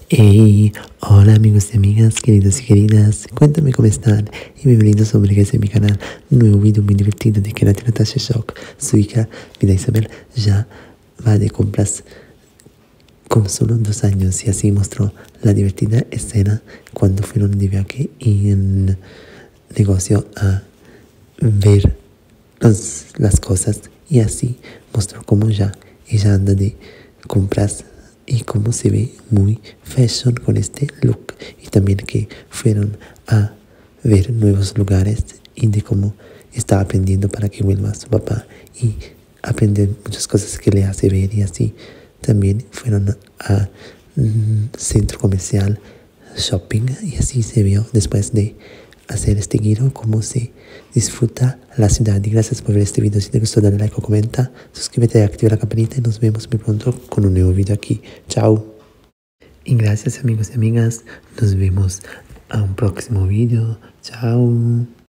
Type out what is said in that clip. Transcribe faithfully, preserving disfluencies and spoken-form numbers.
Hey, hola amigos y amigas, queridos y queridas, cuéntame cómo están y bienvenidos a en mi canal. Un nuevo video muy divertido de que la Natasha Shock, su hija, Vida Isabel, ya va de compras con solo dos años y así mostró la divertida escena cuando fueron de viaje y en negocio a ver los, las cosas y así mostró cómo ya ella anda de compras y cómo se ve muy fashion con este look y también que fueron a ver nuevos lugares y de cómo está aprendiendo para que vuelva a su papá y aprender muchas cosas que le hace ver y así también fueron a un centro comercial shopping y así se vio después de hacer este giro cómo se disfruta la ciudad. Y gracias por ver este video. Si te gustó dale like o comenta, suscríbete y activa la campanita y nos vemos muy pronto con un nuevo video aquí. Chao. Y gracias amigos y amigas, nos vemos a un próximo video. Chao.